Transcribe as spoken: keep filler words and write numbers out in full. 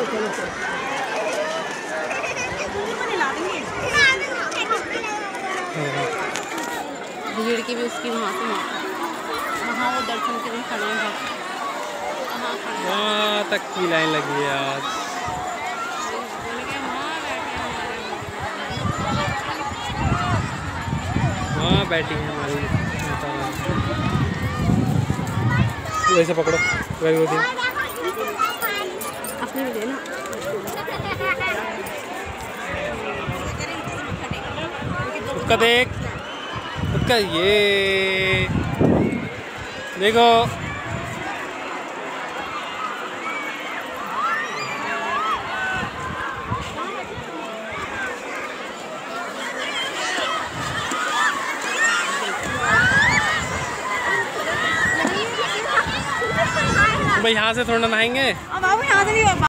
भीड़ की भी उसकी वहाँ से वहाँ वो दर्शन के लिए खड़े हैं, वहाँ तक की लाइन लगी है आज। वहाँ बैठी है हमारी वैसे पकड़ो वही होती अपने भी देना। उसका देख उसका ये देखो भाई यहाँ से थोड़ा नहाएंगे। अब बाबू यहाँ से भी